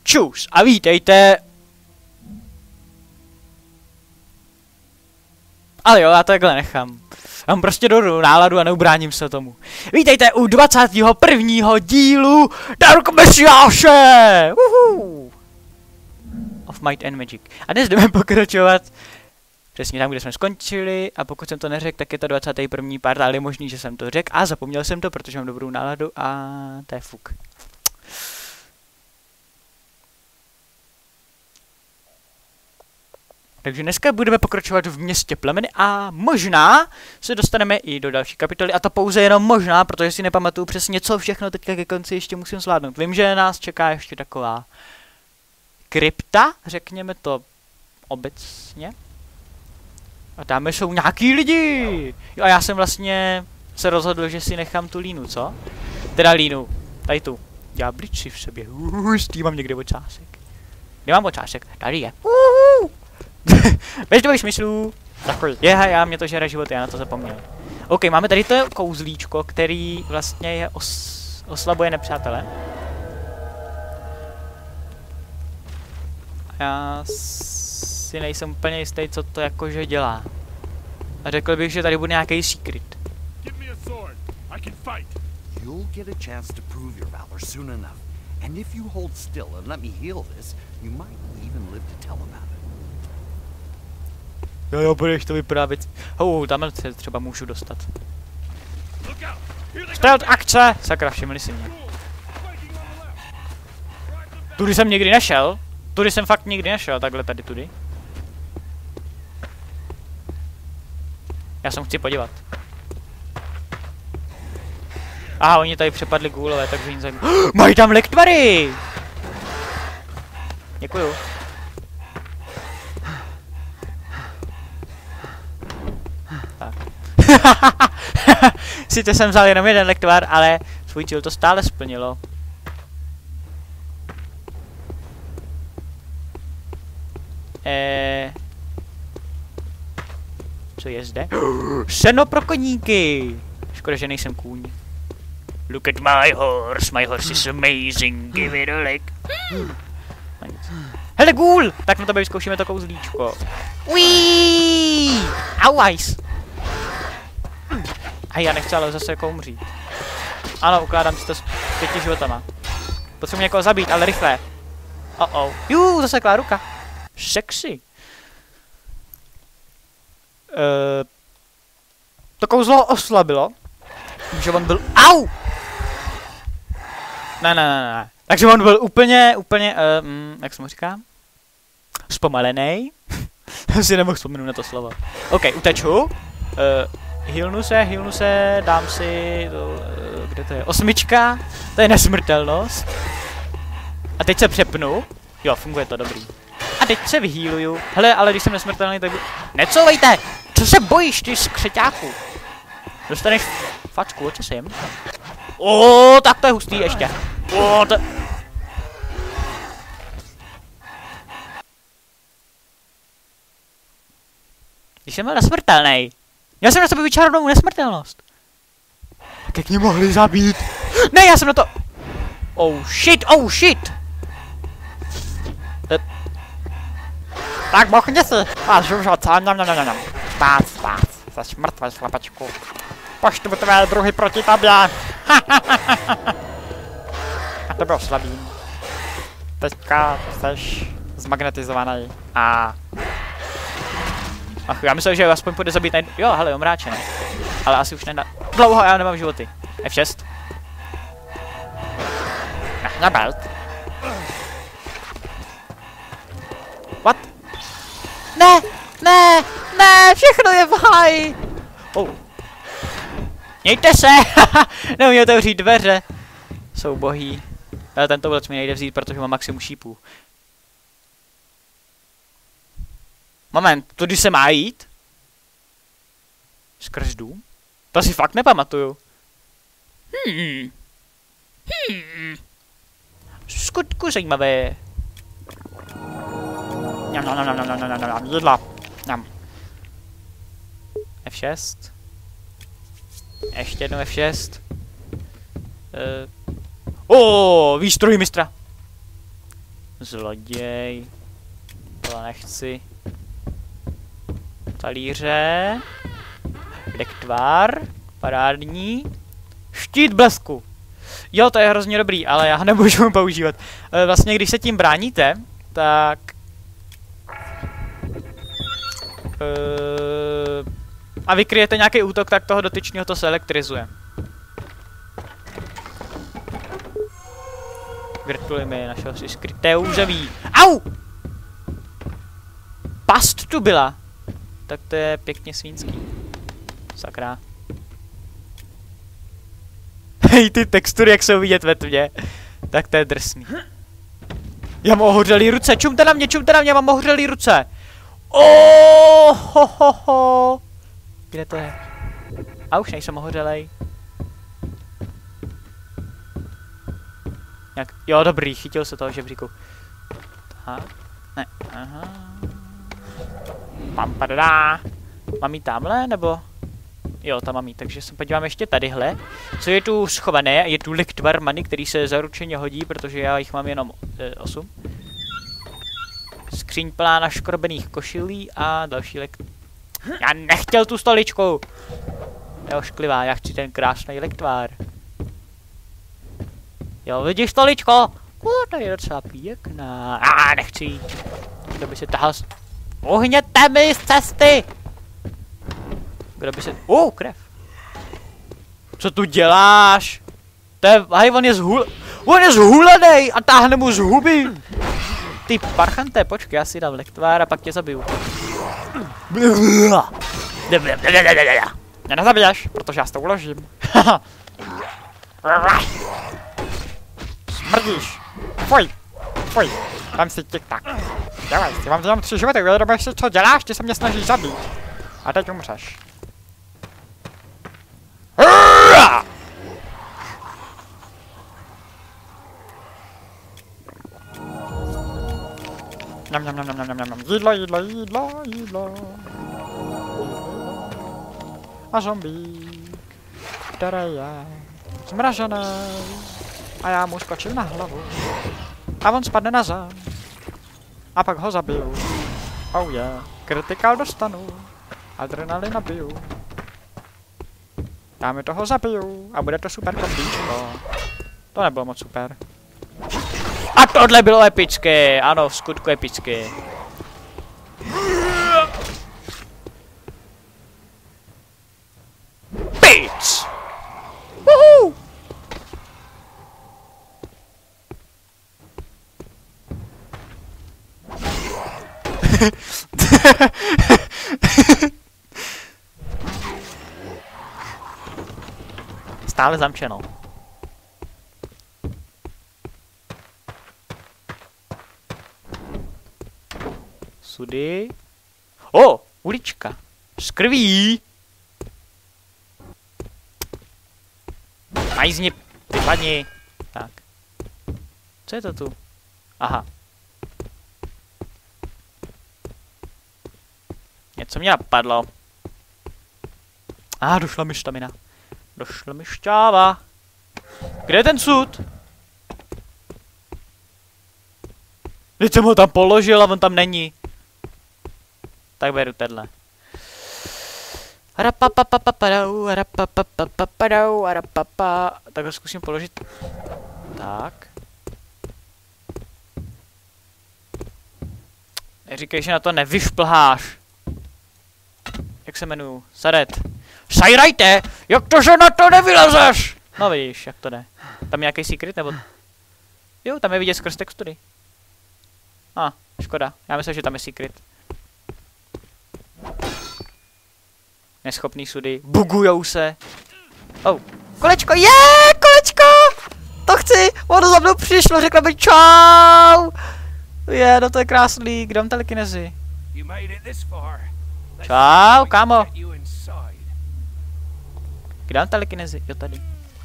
Čus a vítejte. Ale jo, já to takhle nechám. Já mám prostě dobrou náladu a neubráním se tomu. Vítejte u 21. dílu Dark Messiáše! Of Might and Magic. A dnes jdeme pokračovat přesně tam, kde jsme skončili, a pokud jsem to neřekl, tak je to 21. part, ale je možný, že jsem to řekl a zapomněl jsem to, protože mám dobrou náladu a to je fuk. Takže dneska budeme pokračovat v městě plemeny a možná se dostaneme i do další kapitoly, a to pouze jenom možná, protože si nepamatuju přesně, co všechno teďka ke konci ještě musím zvládnout. Vím, že nás čeká ještě taková krypta, řekněme to obecně. A tam jsou nějaký lidi! Jo, a já jsem vlastně se rozhodl, že si nechám tu línu, co? Teda línu, tady tu. Ďáblici v sobě, s tím mám někde ocásek. Kde mám ocásek? Tady je. Bez dvojích smyslů. Takový. Já mě to žere život, já na to zapomněl. OK, máme tady to kouzlíčko, který vlastně je oslabuje nepřátele. Já si nejsem úplně jistý, co to jakože dělá. A řekl bych, že tady bude nějaký secret. You'll get a chance to prove your valor soon enough. And if you hold still and let me heal this, you might even live to tell about it. Jo, budeš to vyprávět. Tamhle se třeba můžu dostat. Stealth akce! Sakra, všimli si mě. Tudy jsem nikdy nešel. Tudy jsem fakt nikdy nešel, takhle tady tudy. Já jsem chci podívat. Aha, oni tady přepadli gůlové, takže jim zajímavé. Mají tam lektvary! Děkuju. Tak. Sice jsem vzal jenom jeden lektvar, ale svůj cíl to stále splnilo. Co je zde? Seno pro koníky! Škoda, že nejsem kůň. Look at my horse is amazing, give it a leg. Hele, gůl! Tak na to vyzkoušíme to kouzlíčko. Uiii! Auajs! A já nechci ale zase jako umřít. Ano, ukládám si to s 5 životama. Potřebuji někoho zabít, ale rychle. Zaseklá ruka. Sexy. To kouzlo oslabilo. Takže on byl... Au! Ne. Takže on byl úplně, jak se mu říká? Zpomalenej. Si nemohl vzpomenout na to slovo. OK, uteču. Healnu se, dám si... kde to je? 8. To je nesmrtelnost. A teď se přepnu. Jo, funguje to, dobrý. A teď se vyhýluju. Hele, ale když jsem nesmrtelný, tak... Necouvejte! Co se bojíš, ty skřeťáku? Dostaneš fačku, co jsem? Tak to je hustý ještě. Když jsem byl nesmrtelný. Já jsem na sebe vyčarovanou nesmrtelnost. Tak jak mě mohli zabít? Ne, já jsem na to... Oh shit! Tak bochně si. A žužot, Spác. Jsi mrtvý, chlapačku. Poštu tvé druhy proti tobě. A to bylo slabý. Teďka jsi zmagnetizovaný. Ach, já myslím, že aspoň půjde zabít Jo, hele, omráčený. Ale asi už nedá. Dlouho, já nemám životy. F6. Na belt. What? Ne, všechno je v háji. Mějte se! Neuměl otevřít dveře. Jsou bohý. Ale tento vlec mi nejde vzít, protože mám maximum šípů. Moment, tudy se má jít? Skrz dům? To si fakt nepamatuju. Skutku zajímavé. Jídla. F6. Ještě jednou F6. Výstroj mistra. Zloděj. To nechci. Talíře. Lektvar. Parádní. Štít blesku. Jo, to je hrozně dobrý, ale já ho nemůžu používat. Vlastně, když se tím bráníte, tak... a vykryjete nějaký útok, tak toho dotyčného to se elektrizuje. Gratulujeme, našel si skryté území. Au! Past tu byla. Tak to je pěkně svínský. Sakra. Hej, ty textury, jak jsou vidět ve tmě. Tak to je drsný. Já mám ohořelý ruce, čumte na mě, mám ohořelý ruce. Ho. Kde to je? A už nejsem ohořelej. Jo, dobrý, chytil se toho žebříku. Tak, ne, aha. Pampadá. Mám jí tamhle, nebo? Jo, tam mám jí, takže se podíváme ještě tadyhle. Co je tu schované? Je tu lektvar many, který se zaručeně hodí, protože já jich mám jenom 8. Skříň plná naškrobených košilí a další Já nechtěl tu stoličku! Je ošklivá, já chci ten krásný lektvar. Jo, vidíš stoličko? To je docela pěkná. Nechci jít. Kdo by se tahal Uhněte mi z cesty! Kdo by se... krev. Co tu děláš? To je... Hej, on je zhulenej a táhne mu z huby. Ty parchante, počkej, já si dám lektvár a pak tě zabiju. Mě nezabiješ, protože já si to uložím. Smrdíš. Fuj. Dám si tik-tak. Dělej si, mám jenom 3 životy, uvědomuješ si, co děláš, ty se mě snažíš zabít. A teď umřeš. Jídlo. A zombík, který je zmražený. A já mu skočím na hlavu. A on spadne na zem. A pak ho zabiju. Oh yeah. Kritikál dostanu. Adrenalin nabiju. Já mi toho zabiju. A bude to super kombíčko. To nebylo moc super. A tohle bylo epické. Ano, v skutku epické. Bitch! Woohoo! Stále zamčeno. Sudy. Ulička. Z krví. Majzni, vypadni. Tak. Co je to tu? Aha. Něco mě napadlo. Došla mi štamina. Došla mi šťáva. Kde je ten sud? Teď jsem ho tam položil a on tam není. Tak beru tenhle. Tak ho zkusím položit. Tak. Neříkej, že na to nevyšplháš. Jak se jmenuju? Saret. Sajrajte! Jak to, že na to nevylezeš? No vidíš, jak to jde. Tam je nějaký secret, nebo... Jo, tam je vidět skrz textury. Škoda. Já myslím, že tam je secret. Neschopný sudy. Bugujou se. Kolečko, kolečko! To chci! Ono za mnou přišlo, řekla mi čau! No to je krásný. Kde mám telekinezi? Čau, kámo. Kde mám telekinezi? Jo, tady.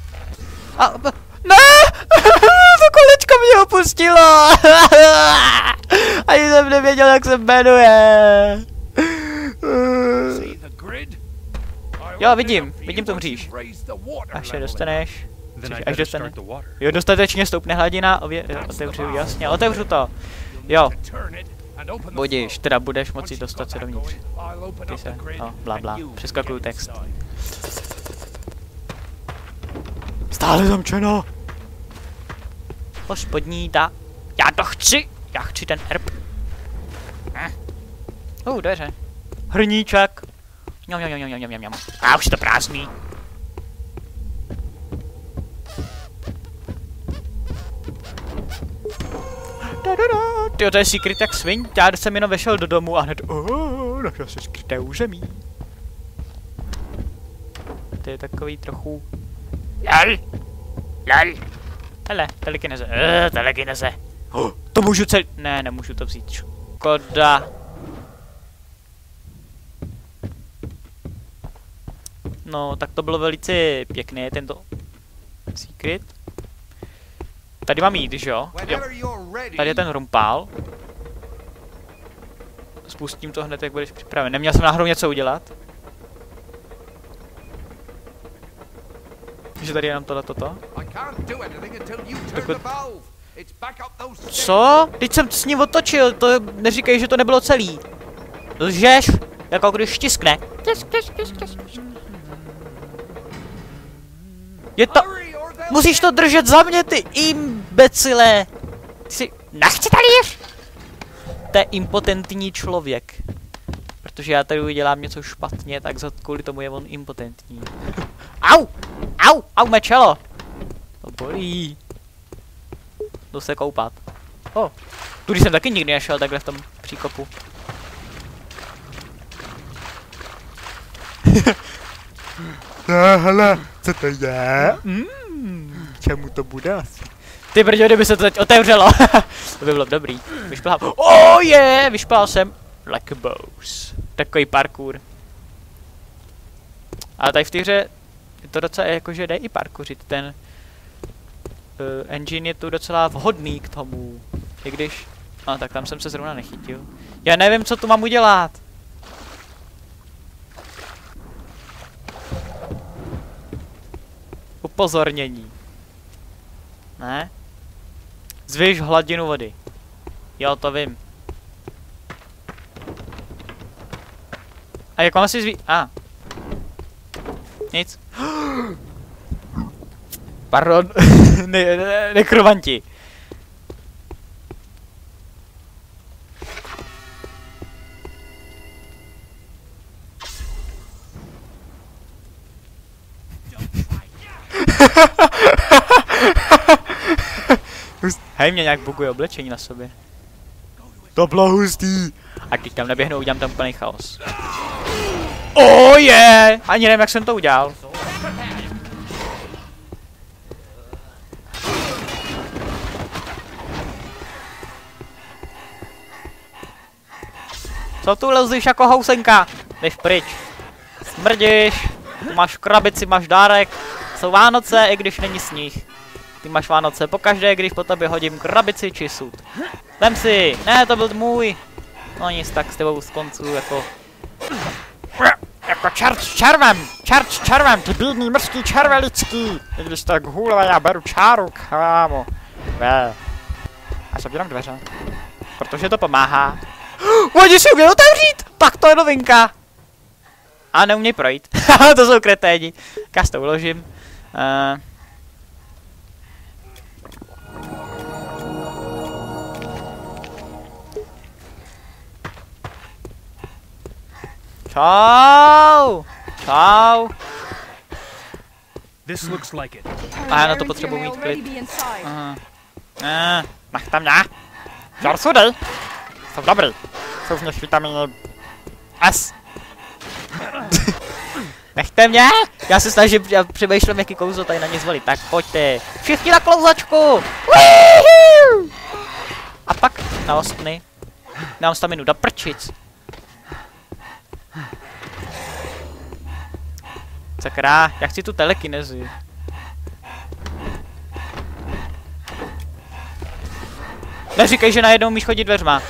Ne! To kolečko mě opustilo! Ani jsem nevěděl, jak se jmenuje. Jo, vidím tu mříž. Až se dostaneš. Až dostane. Jo, dostatečně stoupne hladina, otevřu, jasně, otevřu to. Jo. Budíš, teda budeš moci dostat se dovnitř. Ty se, no, bla bla, přeskakuju text. Stále zamčeno. Hospodní já to chci, já chci ten herb. Dveře. Hrníček. Ňam. A už je to prázdný. Tyjo, to je secret jak svin. Já jsem jenom vešel do domu a hned našel si skryté území. To je takový trochu... Lol. Hele, telekineze. To můžu celý... Ne, nemůžu to vzít. Škoda. No, tak to bylo velice pěkné, tento secret. Tady mám jít, že jo? Tady je ten rumpál. Spustím to hned, jak budeš připraven. Neměl jsem náhodou něco udělat? Že tady je nám toto? Co? Teď jsem s ním otočil, to neříkej, že to nebylo celý. Lžeš, jako když stiskne. Je to... Musíš to držet za mě, ty imbecile! Ty si... Nechci tady ješ! To je impotentní člověk. Protože já tady udělám něco špatně, tak kvůli tomu je on impotentní. Au, mé čelo! To bolí. Jdu se koupat. Tudy jsem taky nikdy nešel takhle v tom příkopu. Hele, co to je? Čemu to bude asi? Ty brďo, kdyby se to teď otevřelo. To by bylo dobrý. Vyšplhám. Vyšplhal jsem. Like a boss. Takový parkour. Ale tady v té hře je to docela jakože jde i parkouřit. Ten engine je tu docela vhodný k tomu. I když... tak tam jsem se zrovna nechytil. Já nevím, co tu mám udělat. Upozornění. Ne? Zvýš hladinu vody. Jo, to vím. A jak mám si Nic. Pardon. Nekrovanti. Hej, mě nějak buguje oblečení na sobě. To bylo hustý. A když tam neběhnu, udělám tam plný chaos. Ani nevím, jak jsem to udělal. Co tu lezíš jako housenka? Jdeš pryč. Smrdíš. Máš krabici, máš dárek. Jsou Vánoce, i když není sníh. Ty máš Vánoce pokaždé, když po tobě hodím krabici či sud. Vem si! Ne, to byl můj! No nic, tak s tebou z konců jako... Jako čert s červem! Ty bídný mrzký červelický! I když tak hůle, já beru čáru, kámo. A zavírám dveře. Protože to pomáhá. Oni si uměl otevřít! Tak to je novinka! A neuměj projít. To jsou kreténi. Já si to uložím. Čau! A já na to potřebuji mít klid. Mach tam já. Žár sudej. Jsou dobrý. Jsou v nich vitamíny S. Nechte mě! Já se snažím, já přemýšlím, jaký kouzlo tady na ně zvolit. Tak pojďte. Všichni na klouzačku! A pak na ostny. Dám staminu do prčic. Sakra, já chci tu telekinezi. Neříkej, že najednou umíš chodit dveřma.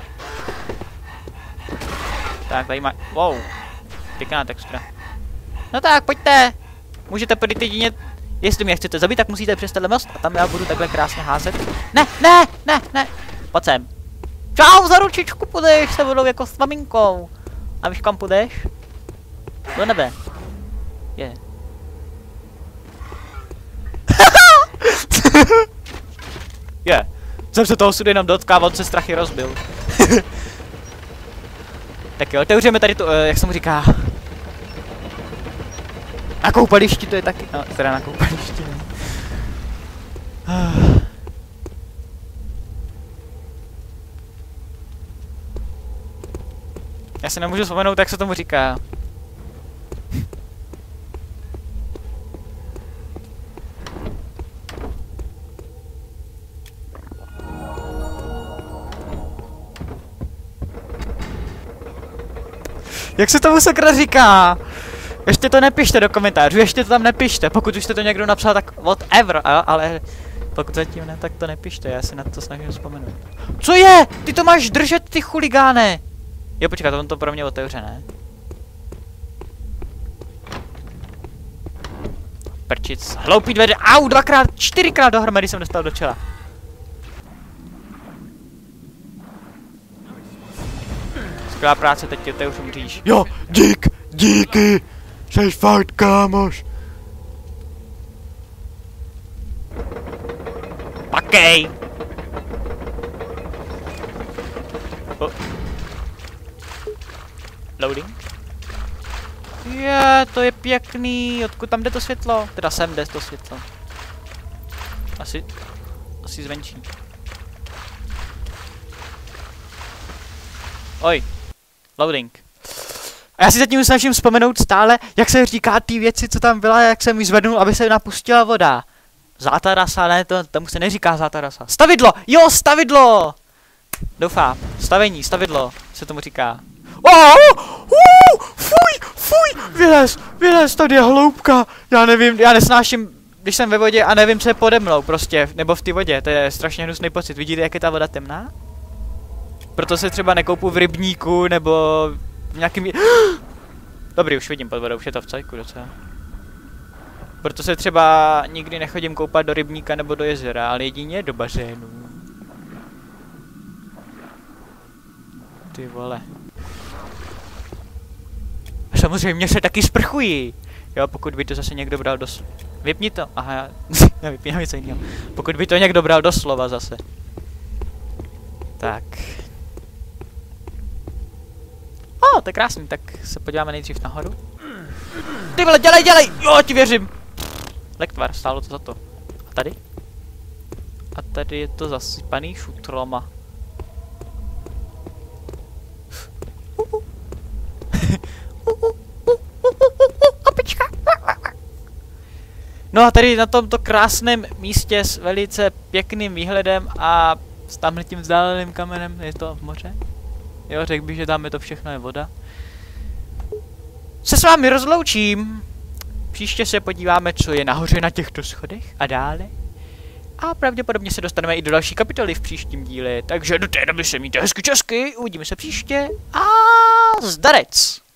Tak, tady má... Wow. Pěkná textura. No tak, pojďte. Můžete projít jedině Jestli mě chcete zabít, tak musíte přes tenhle most a tam já budu takhle krásně házet. Ne, ne, ne, ne. Pojď sem. Čau, za ručičku půjdeš se vodou jako s maminkou. A víš kam půjdeš? Do nebe. Je. Je. Jsem se toho sudy jenom dotkával, on se strachy rozbil. Tak jo, otevřeme tady to, jak se mu říká. Na koupališti to je taky, no, teda na koupališti, ne. Já si nemůžu vzpomenout, jak se tomu říká. Jak se tomu sakra říká? Ještě to nepište do komentářů, ještě to tam nepište, pokud už jste to někdo napsal, tak whatever, ale pokud zatím ne, tak to nepište, já si na to snažím vzpomenout. Co je? Ty to máš držet, ty chuligáne! Jo, počkat, on to pro mě otevře, ne? Prčic, hloupý dveře, au, 2x, 4x dohromady jsem dostal do čela. Skvělá práce, teď ty už umříš. Jo, díky, jsi fakt kámoš. Pakej! Oh. Loading. Je, to je pěkný, odkud tam jde to světlo? Teda sem jde to světlo. Asi zvenčí. Oj, loading. A já si zatím snažím vzpomenout stále, jak se říká ty věci, co tam byla, jak jsem ji zvednul, aby se napustila voda. Zlatá rasa, ne, tomu se neříká zlatá rasa. Stavidlo, jo, stavidlo! Doufám, stavidlo, se tomu říká. Fuj, vylez, tady je hloubka. Já nevím, já nesnáším, když jsem ve vodě a nevím, co je pode mnou prostě, nebo v té vodě, to je strašně hnusný pocit. Vidíte, jak je ta voda temná? Proto se třeba nekoupu v rybníku, nebo v nějakým... Dobrý, už vidím pod vodou, už je to v cajku docela. Proto se třeba nikdy nechodím koupat do rybníka nebo do jezera, ale jedině do bazénu. Ty vole. A samozřejmě se taky sprchuji. Jo, pokud by to zase někdo bral do... Vypni to. Aha, já vypínám něco jiného. Pokud by to někdo bral do slova zase. Tak. To je krásný, tak se podíváme nejdřív nahoru. Ty vole, dělej! Jo, ti věřím. Lektvar, stálo to za to. A tady? A tady je to zasypaný šutrlama. Opička. No a tady na tomto krásném místě s velice pěkným výhledem a s tamhletím vzdáleným kamenem, je to v moře? Jo, řekl bych, že tam je to všechno je voda. Se s vámi rozloučím. Příště se podíváme, co je nahoře na těchto schodech a dále. A pravděpodobně se dostaneme i do další kapitoly v příštím díle. Takže do té doby se mějte hezky česky, uvidíme se příště a zdarec!